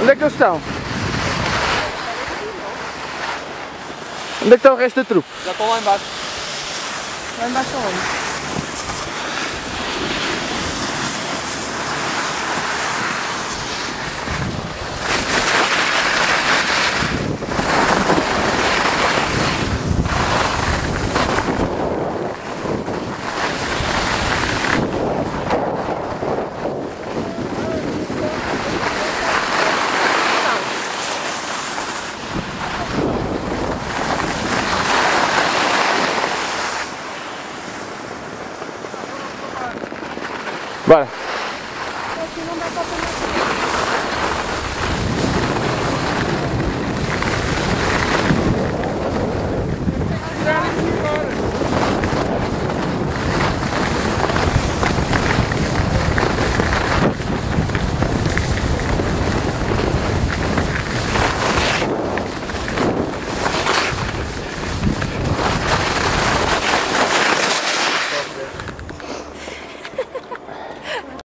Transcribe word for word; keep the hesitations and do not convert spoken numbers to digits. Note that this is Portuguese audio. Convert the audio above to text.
Onde é que eles estão? Onde é que está o resto da trupe? Já estão lá embaixo. Lá embaixo onde? Bora!